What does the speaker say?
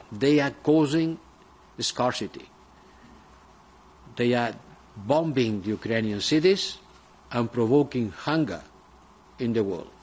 they are causing scarcity. They are bombing the Ukrainian cities and provoking hunger in the world.